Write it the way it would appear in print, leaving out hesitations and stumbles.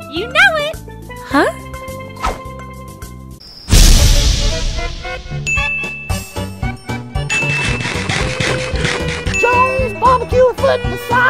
You know it! Huh? Jones barbecue foot massage.